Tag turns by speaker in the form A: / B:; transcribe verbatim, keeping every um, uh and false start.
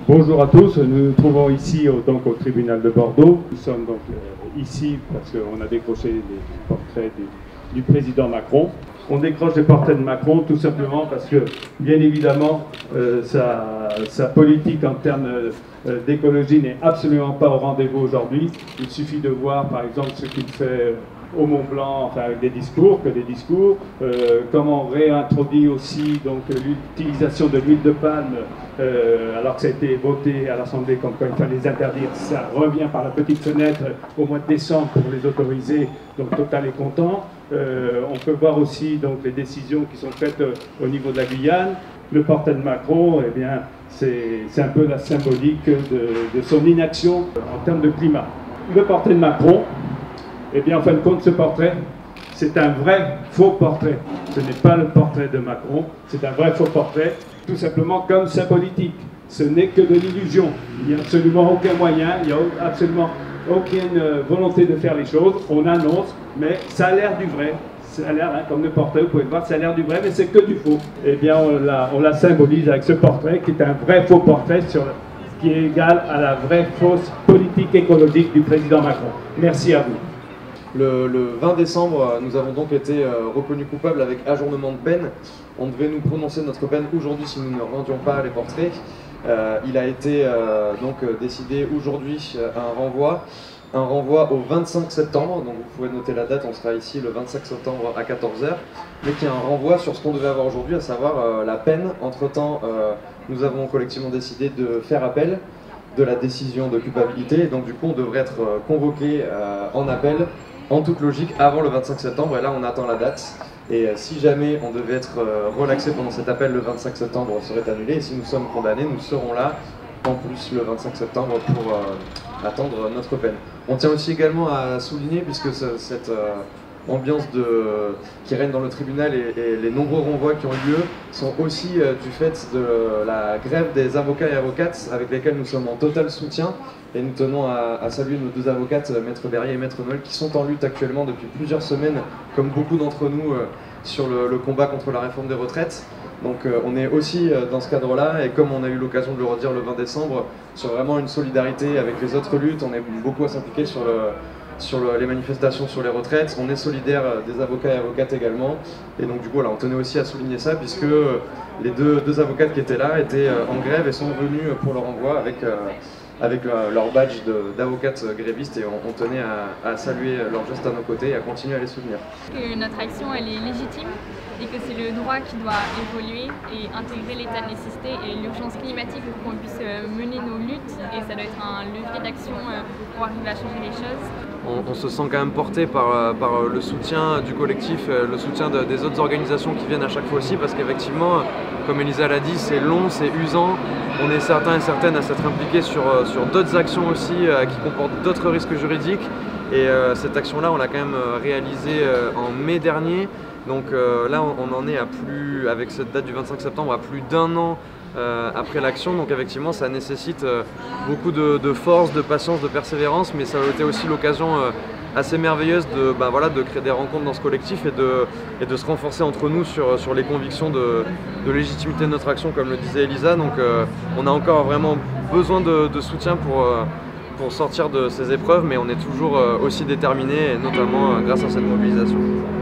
A: Bonjour à tous, nous nous trouvons ici au, donc, au tribunal de Bordeaux. Nous sommes donc euh, ici parce qu'on a décroché les portraits du, du président Macron. On décroche les portraits de Macron tout simplement parce que, bien évidemment, euh, sa, sa politique en termes euh, d'écologie n'est absolument pas au rendez-vous aujourd'hui. Il suffit de voir par exemple ce qu'il fait au Mont Blanc, enfin avec des discours, que des discours, euh, comment on réintroduit aussi donc l'utilisation de l'huile de palme, euh, alors que ça a été voté à l'Assemblée comme quoi il fallait les interdire, ça revient par la petite fenêtre au mois de décembre pour les autoriser, donc Total est content. Euh, on peut voir aussi donc les décisions qui sont faites euh, au niveau de la Guyane. Le portrait de Macron, eh bien, c'est un peu la symbolique de, de son inaction en termes de climat. Le portrait de Macron, eh bien, en fin de compte, ce portrait, c'est un vrai faux portrait. Ce n'est pas le portrait de Macron, c'est un vrai faux portrait, tout simplement comme sa politique. Ce n'est que de l'illusion. Il n'y a absolument aucun moyen, il n'y a absolument aucune volonté de faire les choses. On annonce, mais ça a l'air du vrai. Ça a l'air, hein, comme le portrait, vous pouvez le voir, ça a l'air du vrai, mais c'est que du faux. Eh bien, on la, on la symbolise avec ce portrait qui est un vrai faux portrait sur le, qui est égal à la vraie fausse politique écologique du président Macron. Merci à vous.
B: Le, le vingt décembre, nous avons donc été euh, reconnus coupables avec ajournement de peine. On devait nous prononcer notre peine aujourd'hui si nous ne rendions pas les portraits. Euh, il a été euh, donc décidé aujourd'hui euh, un renvoi, un renvoi au vingt-cinq septembre, donc vous pouvez noter la date, on sera ici le vingt-cinq septembre à quatorze heures, mais qui est un renvoi sur ce qu'on devait avoir aujourd'hui, à savoir euh, la peine. Entre-temps, euh, nous avons collectivement décidé de faire appel de la décision de culpabilité, et donc du coup on devrait être euh, convoqué euh, en appel en toute logique avant le vingt-cinq septembre, et là on attend la date. Et euh, si jamais on devait être euh, relaxé pendant cet appel, le vingt-cinq septembre serait annulé, et si nous sommes condamnés, nous serons là en plus le vingt-cinq septembre pour euh, attendre notre peine. On tient aussi également à souligner, puisque ce, cette euh, ambiance de, qui règne dans le tribunal et, et les nombreux renvois qui ont eu lieu sont aussi euh, du fait de la grève des avocats et avocates avec lesquels nous sommes en total soutien. Et nous tenons à, à saluer nos deux avocates, Maître Berrier et Maître Noël, qui sont en lutte actuellement depuis plusieurs semaines, comme beaucoup d'entre nous, euh, sur le, le combat contre la réforme des retraites. Donc euh, on est aussi euh, dans ce cadre-là, et comme on a eu l'occasion de le redire le vingt décembre, sur vraiment une solidarité avec les autres luttes, on est beaucoup à s'impliquer sur, le, sur le, les manifestations sur les retraites. On est solidaire des avocats et avocates également, et donc du coup là, on tenait aussi à souligner ça, puisque les deux, deux avocates qui étaient là étaient en grève et sont venues pour le renvoi avec... Euh, avec leur badge d'avocates grévistes, et on, on tenait à, à saluer leur geste à nos côtés et à continuer à les soutenir.
C: Que notre action elle est légitime et que c'est le droit qui doit évoluer et intégrer l'état de nécessité et l'urgence climatique pour qu'on puisse mener nos luttes, et ça doit être un levier d'action pour arriver à changer les choses.
B: On, on se sent quand même porté par, par le soutien du collectif, le soutien de, des autres organisations qui viennent à chaque fois aussi, parce qu'effectivement, comme Elisa l'a dit, c'est long, c'est usant. On est certains et certaines à s'être impliqués sur, sur d'autres actions aussi euh, qui comportent d'autres risques juridiques. Et euh, cette action-là, on l'a quand même réalisée euh, en mai dernier. Donc euh, là, on, on en est à plus, avec cette date du vingt-cinq septembre, à plus d'un an euh, après l'action. Donc effectivement, ça nécessite euh, beaucoup de, de force, de patience, de persévérance, mais ça a été aussi l'occasion euh, assez merveilleuse de, bah, voilà, de créer des rencontres dans ce collectif et de, et de se renforcer entre nous sur, sur les convictions de, de légitimité de notre action, comme le disait Elisa. Donc euh, on a encore vraiment besoin de, de soutien pour, euh, pour sortir de ces épreuves, mais on est toujours euh, aussi déterminés, et notamment euh, grâce à cette mobilisation.